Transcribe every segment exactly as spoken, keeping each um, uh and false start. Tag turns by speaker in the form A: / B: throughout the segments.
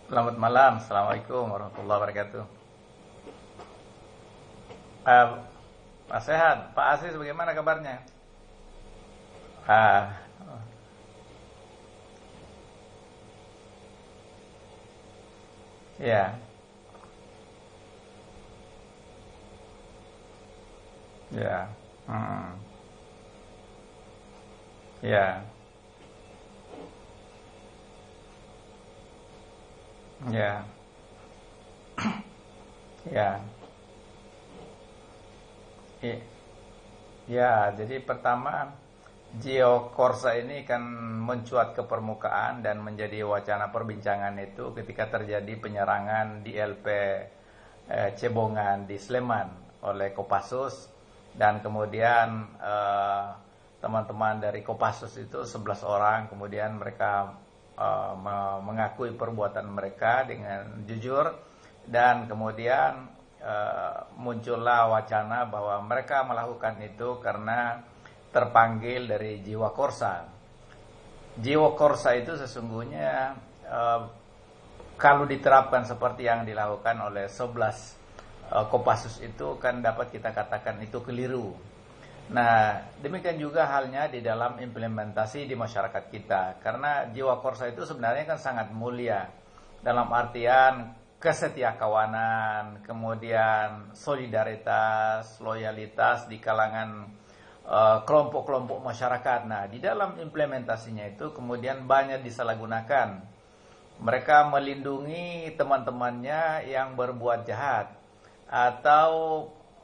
A: Selamat malam, Assalamualaikum warahmatullahi wabarakatuh. Uh, Pak sehat, Pak Aziz bagaimana kabarnya? Ah, ya, ya, hmm, ya, ya, ya, I- ya. Jadi pertama, Geokorsa ini kan mencuat ke permukaan dan menjadi wacana perbincangan itu ketika terjadi penyerangan di L P eh, Cebongan di Sleman oleh Kopassus, dan kemudian eh, teman-teman dari Kopassus itu sebelas orang, kemudian mereka eh, mengakui perbuatan mereka dengan jujur, dan kemudian eh, muncullah wacana bahwa mereka melakukan itu karena terpanggil dari jiwa korsa. Jiwa korsa itu sesungguhnya eh, kalau diterapkan seperti yang dilakukan oleh sebelas uh, Kopassus itu kan dapat kita katakan itu keliru. Nah, demikian juga halnya di dalam implementasi di masyarakat kita. Karena jiwa korsa itu sebenarnya kan sangat mulia dalam artian kesetiakawanan, kemudian solidaritas, loyalitas di kalangan uh, kelompok-kelompok masyarakat. Nah, di dalam implementasinya itu kemudian banyak disalahgunakan. Mereka melindungi teman-temannya yang berbuat jahat atau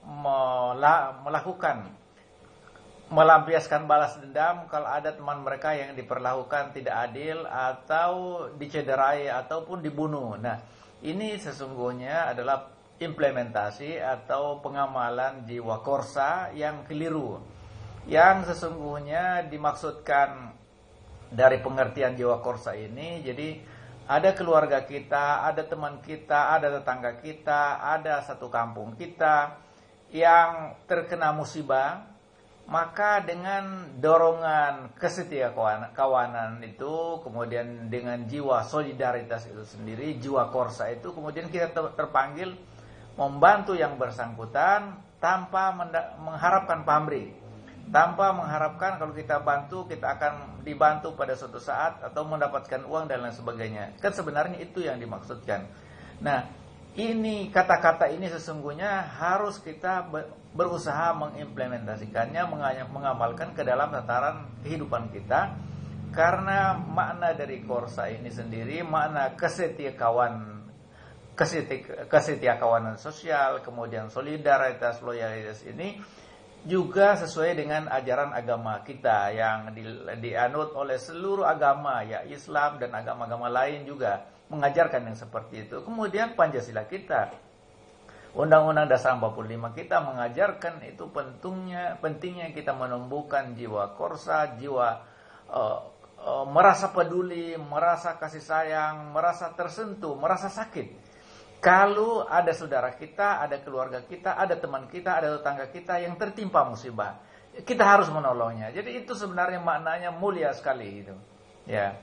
A: melakukan melampiaskan balas dendam kalau ada teman mereka yang diperlakukan tidak adil atau dicederai ataupun dibunuh. Nah, ini sesungguhnya adalah implementasi atau pengamalan jiwa korsa yang keliru. Yang sesungguhnya dimaksudkan dari pengertian jiwa korsa ini, jadi ada keluarga kita, ada teman kita, ada tetangga kita, ada satu kampung kita yang terkena musibah, maka dengan dorongan kesetiakawanan itu, kemudian dengan jiwa solidaritas itu sendiri, jiwa korsa itu, kemudian kita terpanggil membantu yang bersangkutan tanpa mengharapkan pamrih, tanpa mengharapkan kalau kita bantu kita akan dibantu pada suatu saat atau mendapatkan uang dan lain sebagainya. Kan sebenarnya itu yang dimaksudkan. Nah, ini kata-kata ini sesungguhnya harus kita berusaha mengimplementasikannya, mengamalkan ke dalam tataran kehidupan kita. Karena makna dari korsa ini sendiri, makna kesetiakawan kesetiakawanan sosial, kemudian solidaritas, loyalitas ini juga sesuai dengan ajaran agama kita yang di, dianut oleh seluruh agama, ya Islam dan agama-agama lain juga mengajarkan yang seperti itu. Kemudian Pancasila kita, Undang-Undang Dasar empat puluh lima kita mengajarkan itu pentingnya pentingnya kita menumbuhkan jiwa korsa, jiwa uh, uh, merasa peduli, merasa kasih sayang, merasa tersentuh, merasa sakit. Kalau ada saudara kita, ada keluarga kita, ada teman kita, ada tetangga kita yang tertimpa musibah, kita harus menolongnya. Jadi itu sebenarnya maknanya mulia sekali itu. Ya.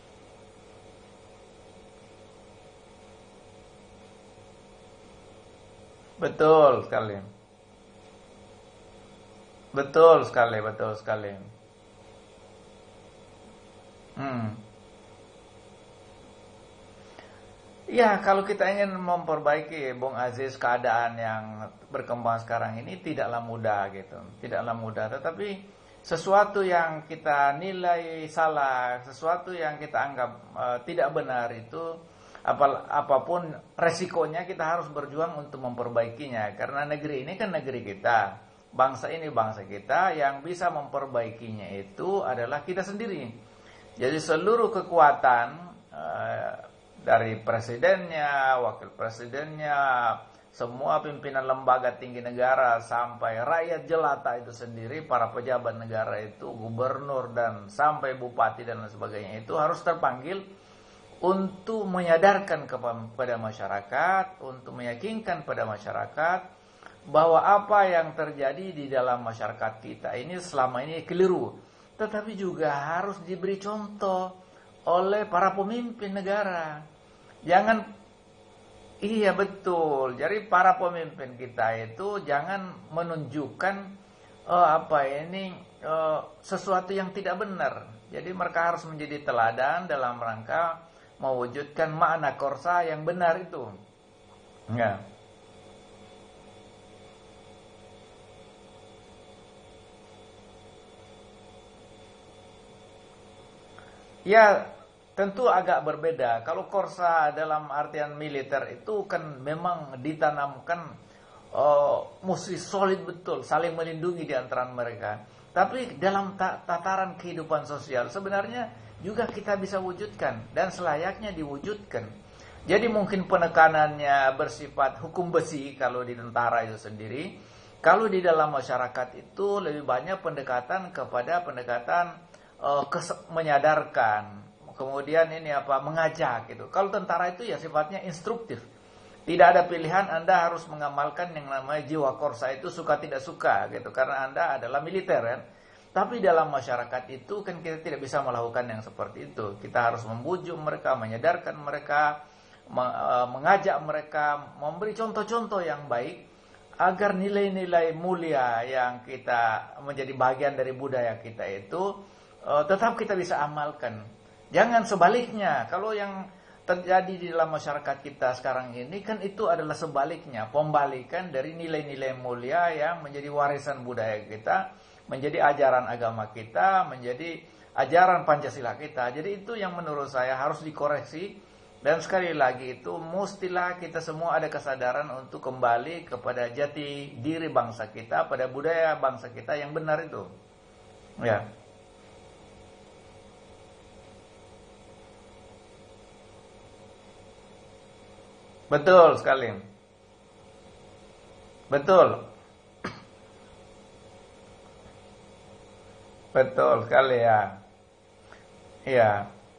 A: Betul sekali. Betul sekali, betul sekali. Hmm. Ya, kalau kita ingin memperbaiki, Bung Aziz, keadaan yang berkembang sekarang ini tidaklah mudah gitu. Tidaklah mudah, tetapi sesuatu yang kita nilai salah, sesuatu yang kita anggap uh, tidak benar itu apal, apapun resikonya kita harus berjuang untuk memperbaikinya. Karena negeri ini kan negeri kita, bangsa ini bangsa kita, yang bisa memperbaikinya itu adalah kita sendiri. Jadi seluruh kekuatan uh, dari presidennya, wakil presidennya, semua pimpinan lembaga tinggi negara sampai rakyat jelata itu sendiri, para pejabat negara itu, gubernur dan sampai bupati dan lain sebagainya itu harus terpanggil untuk menyadarkan kepada masyarakat, untuk meyakinkan pada masyarakat bahwa apa yang terjadi di dalam masyarakat kita ini selama ini keliru, tetapi juga harus diberi contoh oleh para pemimpin negara. Jangan, iya betul. Jadi para pemimpin kita itu jangan menunjukkan uh, apa ini uh, sesuatu yang tidak benar. Jadi mereka harus menjadi teladan dalam rangka mewujudkan makna korsa yang benar itu. Ya. Ya, tentu agak berbeda. Kalau korsa dalam artian militer itu kan memang ditanamkan uh, mesti solid betul, saling melindungi di antara mereka. Tapi dalam tataran kehidupan sosial sebenarnya juga kita bisa wujudkan dan selayaknya diwujudkan. Jadi mungkin penekanannya bersifat hukum besi kalau di tentara itu sendiri. Kalau di dalam masyarakat itu lebih banyak pendekatan kepada pendekatan uh, menyadarkan, kemudian ini apa, mengajak gitu. Kalau tentara itu ya sifatnya instruktif. Tidak ada pilihan, Anda harus mengamalkan yang namanya jiwa korsa itu suka tidak suka gitu, karena Anda adalah militer kan. Tapi dalam masyarakat itu kan kita tidak bisa melakukan yang seperti itu. Kita harus membujuk mereka, menyadarkan mereka, mengajak mereka, memberi contoh-contoh yang baik agar nilai-nilai mulia yang kita menjadi bagian dari budaya kita itu uh, tetap kita bisa amalkan. Jangan sebaliknya. Kalau yang terjadi di dalam masyarakat kita sekarang ini kan itu adalah sebaliknya, pembalikan dari nilai-nilai mulia yang menjadi warisan budaya kita, menjadi ajaran agama kita, menjadi ajaran Pancasila kita. Jadi itu yang menurut saya harus dikoreksi. Dan sekali lagi itu mestilah kita semua ada kesadaran untuk kembali kepada jati diri bangsa kita, pada budaya bangsa kita yang benar itu. Ya. Betul sekali. Betul. Betul sekali ya. Iya.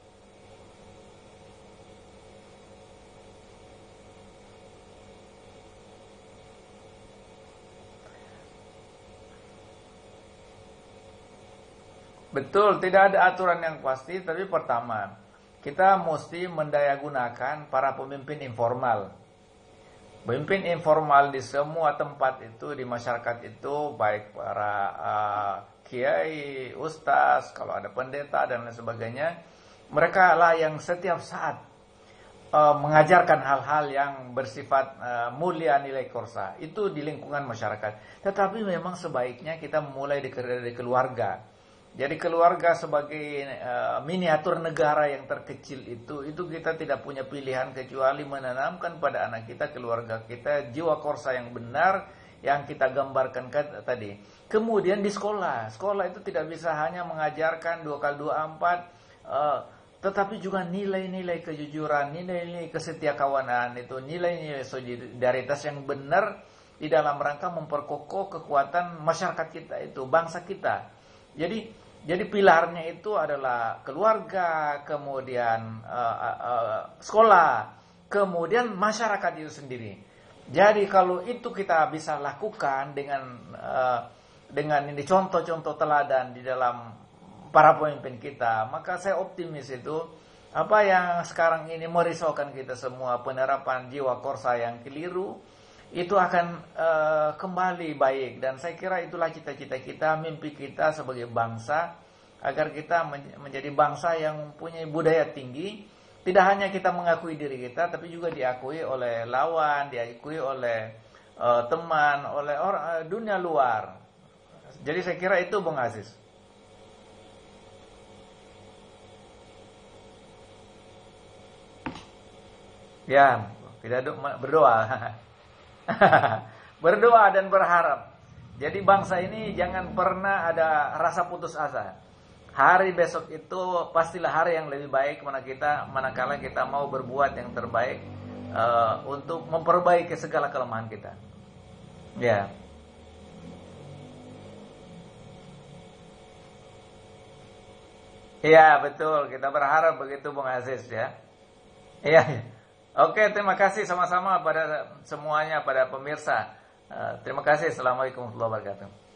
A: Betul, tidak ada aturan yang pasti, tapi pertama, kita mesti mendayagunakan para pemimpin informal. Pemimpin informal di semua tempat itu, di masyarakat itu, baik para uh, kiai, ustaz, kalau ada pendeta dan lain sebagainya, mereka lah yang setiap saat uh, mengajarkan hal-hal yang bersifat uh, mulia nilai korsa. Itu di lingkungan masyarakat. Tetapi memang sebaiknya kita mulai dari keluarga. Jadi keluarga sebagai uh, miniatur negara yang terkecil itu, itu kita tidak punya pilihan kecuali menanamkan pada anak kita, keluarga kita, jiwa korsa yang benar yang kita gambarkan tadi. Kemudian di sekolah, sekolah itu tidak bisa hanya mengajarkan dua kali dua empat, uh, tetapi juga nilai-nilai kejujuran, nilai-nilai kesetiakawanan itu, nilai-nilai solidaritas yang benar di dalam rangka memperkokoh kekuatan masyarakat kita itu, bangsa kita. Jadi Jadi pilarnya itu adalah keluarga, kemudian uh, uh, uh, sekolah, kemudian masyarakat itu sendiri. Jadi kalau itu kita bisa lakukan dengan uh, dengan ini contoh-contoh teladan di dalam para pemimpin kita, maka saya optimis itu apa yang sekarang ini merisaukan kita semua, penerapan jiwa korsa yang keliru, itu akan uh, kembali baik. Dan saya kira itulah cita-cita kita, mimpi kita sebagai bangsa, agar kita men- menjadi bangsa yang mempunyai budaya tinggi. Tidak hanya kita mengakui diri kita, tapi juga diakui oleh lawan, diakui oleh uh, teman, oleh orang uh, dunia luar. Jadi saya kira itu Bung Aziz. Ya, kita berdoa. Berdoa dan berharap. Jadi bangsa ini jangan pernah ada rasa putus asa. Hari besok itu pastilah hari yang lebih baik mana kita, manakala kita mau berbuat yang terbaik uh, untuk memperbaiki segala kelemahan kita. Ya. Iya betul, kita berharap begitu Bung Aziz ya. Iya. Oke, terima kasih sama-sama pada semuanya, pada pemirsa. Uh, terima kasih. Assalamualaikum warahmatullahi wabarakatuh.